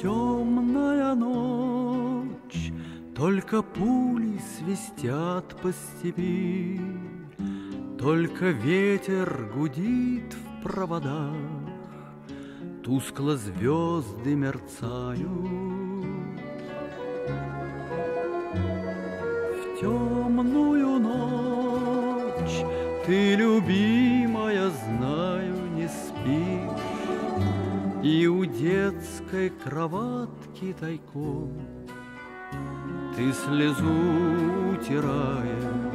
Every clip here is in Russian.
Темная ночь, только пули свистят по степи, только ветер гудит в проводах, тускло звезды мерцают. В темную ночь ты, любимая, знаю, не спишь, и у детской кроватки тайком ты слезу утираешь.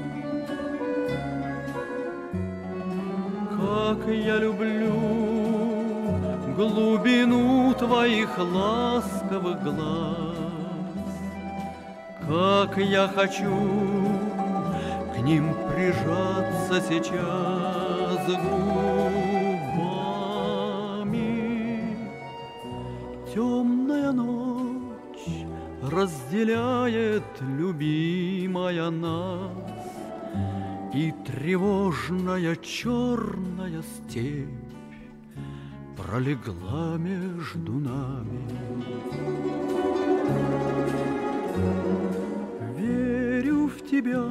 Как я люблю глубину твоих ласковых глаз, как я хочу к ним прижаться сейчас губами. Темная ночь разделяет, любимая, нас, и тревожная черная степь пролегла между нами. Верю в тебя,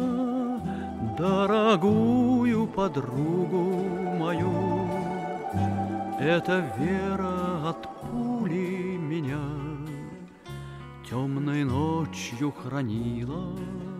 дорогую подругу мою, эта вера от пули меня темной ночью хранила.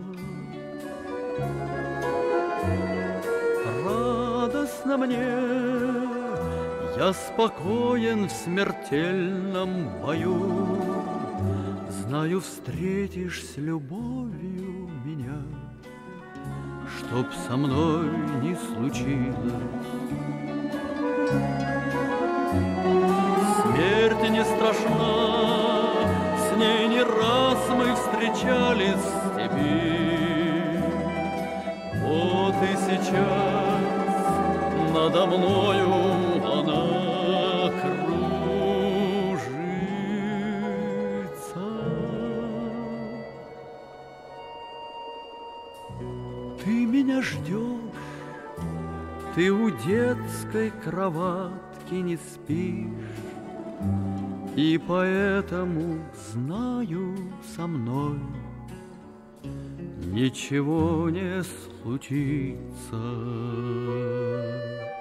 Радостно мне, я спокоен в смертельном бою, знаю, встретишь с любовью меня, чтоб со мной не случилось. Смерть не страшна, с ней не раз мы встречались в степи. Вот и сейчас надо мною она кружится. Ты меня ждешь, ты у детской кроватки не спишь, и поэтому, знаю, со мной ничего не случится.